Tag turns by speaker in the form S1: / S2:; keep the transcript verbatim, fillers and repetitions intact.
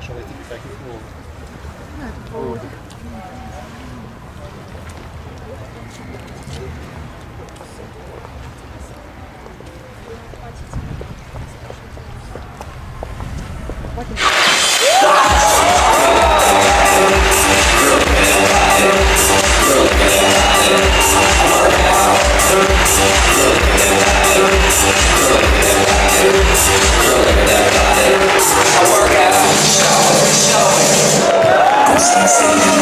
S1: j'en ai été fait avec le cours.
S2: Oh.
S3: I work out, show, show.